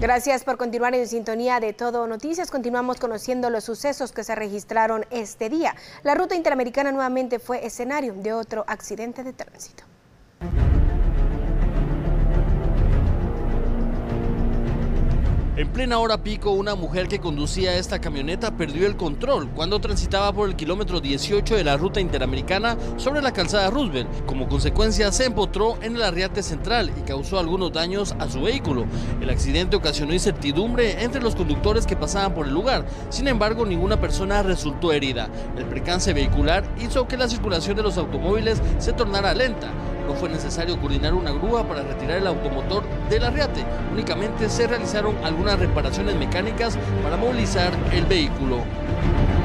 Gracias por continuar en sintonía de Todo Noticias. Continuamos conociendo los sucesos que se registraron este día. La ruta interamericana nuevamente fue escenario de otro accidente de tránsito. En plena hora pico, una mujer que conducía esta camioneta perdió el control cuando transitaba por el kilómetro 18 de la ruta interamericana sobre la calzada Roosevelt. Como consecuencia, se empotró en el arriate central y causó algunos daños a su vehículo. El accidente ocasionó incertidumbre entre los conductores que pasaban por el lugar. Sin embargo, ninguna persona resultó herida. El percance vehicular hizo que la circulación de los automóviles se tornara lenta. No fue necesario coordinar una grúa para retirar el automotor del arriate. Únicamente se realizaron algunas reparaciones mecánicas para movilizar el vehículo.